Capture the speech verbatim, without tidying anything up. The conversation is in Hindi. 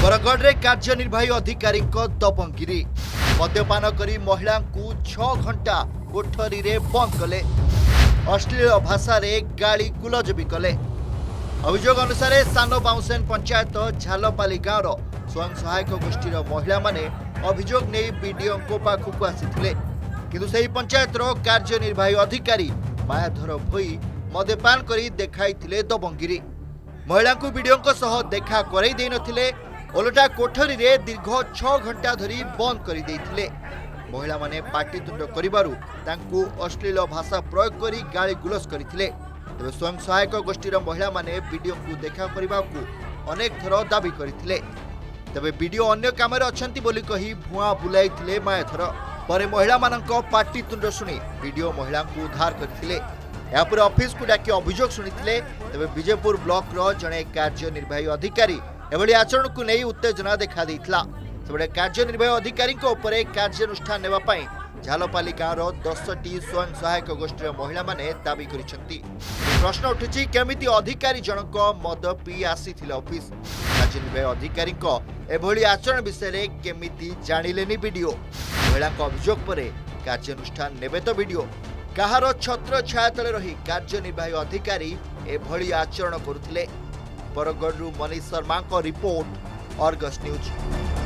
बरगढ़ रे कार्यनिर्वाही अधिकारी दबंगिरी मद्यपान करी महिला को छह घंटा कोठरी रे बंद कले अश्लील भाषा रे गाली गुलज भी कले। अभियोग अनुसार सान बाउसेन पंचायत झालपाली गाँव स्वयं सहायक गोष्ठीर महिला माने अभियोग नहीं बीडीओ पाखक आसी किंतु सही पंचायत कार्यनिर्वाही अधिकारी मायाधर भोई मद्यपान करी देखाई दबंगिरी। महिला को बीडीओ सह देखा करई दे नथिले ओलटा कोठरी रे दीर्घ छह घंटा धरी बंद कर देइथिले। महिला माने पाटितुंड करिबारु तांकु अश्लील भाषा प्रयोग करी गाली गुलस करथिले। तबे स्वयं सहायक गोष्ठीर महिला माने बीडीओ को देखा करबाकू अनेक थर दाबी करथिले। तबे बीडीओ अन्य काम रे अछंती बोली कही भुआ बुलाइथिले मायाधर। परे महिला मानक पाटितुंड सुनी बीडीओ महिला को उद्धार करथिले। यापर ऑफिस को डाकी अभियोग शुणिथिले। तबे विजयपुर ब्लॉक रो जणे कार्यनिर्वाही अधिकारी एभली आचरण को नहीं उत्तेजना देखा देइथिला। सेबडे कार्यनिर्वाही अधिकारी उपरे कार्यानुष्ठान नेबा पई झालपाली गाँव दस टी स्वयं सहायक गोष्ठीर महिला माने दाबी करिसेंती। प्रश्न उठुछि केमिति अधिकारी जनक मद पी आसीथिले ऑफिस। कार्यनिर्वाही अधिकारी एभली आचरण विषय रे केमिति जानिलेनी वीडियो। महिला अभियोग परे कार्यानुष्ठान नेबे तो वीडियो कहार छत्र छाया तले रही कार्यनिर्वाही अधिकारी एभली आचरण करुथिले। बरगढ़ मनीष शर्मा को रिपोर्ट, अर्गस न्यूज।